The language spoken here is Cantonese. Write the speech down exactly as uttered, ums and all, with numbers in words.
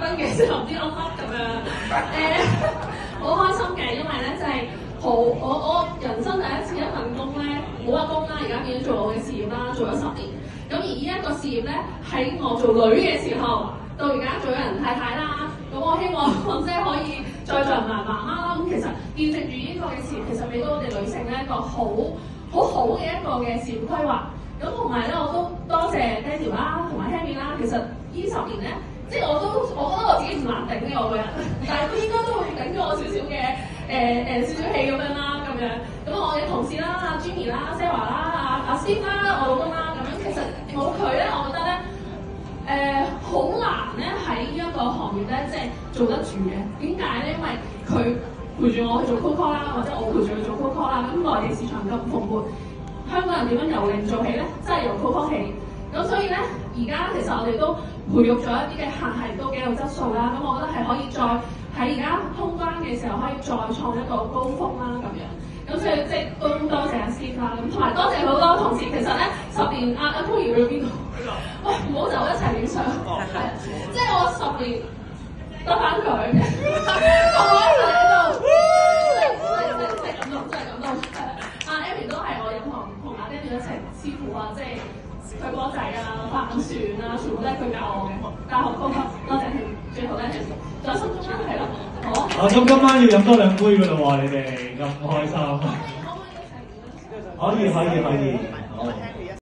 分嘅時候唔知噏乜咁樣，誒好開心嘅，因為咧就係、是、好我我人生第一次一份工咧，冇話工啦，而家變咗做我嘅事業啦，做咗十年。咁而呢一個事業咧，喺我做女嘅時候，到而家做人太太啦。咁我希望我姐可以再做埋媽媽啦。咁其實見證住呢個嘅事業，其實俾到我哋女性咧一個好好好嘅一個嘅事業規劃。咁同埋咧，我都多謝爹哋啦，同埋 Henry 啦。其實呢十年咧，即係我都我覺得我自己唔難頂嘅我個人，但係都應該都會頂咗我少少嘅誒誒少少氣咁樣啦，咁樣。咁我嘅同事啦，阿 Jimmy 啦、Sarah 啦、阿阿 Steve 啦、我老公啦，咁樣其實冇佢咧，我覺得咧。誒好、呃、難咧喺呢一個行業咧，即係做得住嘅。點解咧？因為佢陪住我去做 cold call 啦，或者我陪住佢做 cold call 啦。咁內地市場咁蓬勃，香港人點樣由零做起咧？真係由 cold call 起。咁所以咧，而家其實我哋都培育咗一啲嘅客係都幾有質素啦。咁我覺得係可以再喺而家通關嘅時候，可以再創一個高峰啦咁樣。咁所以即係都多謝阿 Steve 啦，咁同埋多謝好多同事。其實咧十年阿阿 Koey 去邊度？喂，唔好就一齊影相。係啊，即係我十年得翻佢，同我一齊喺度，真係真係真係感動，真係感動。阿 Amy 都係我有同同阿 Danny 一齊師傅啊，即係佢歌仔啊、帆船啊，全部都係佢教我嘅。大學高級，多謝佢。最後咧，仲有心中啦，係咯，好啊。 啊，咁今晚要飲多兩杯㗎啦喎，你哋咁開心。可以可以可以。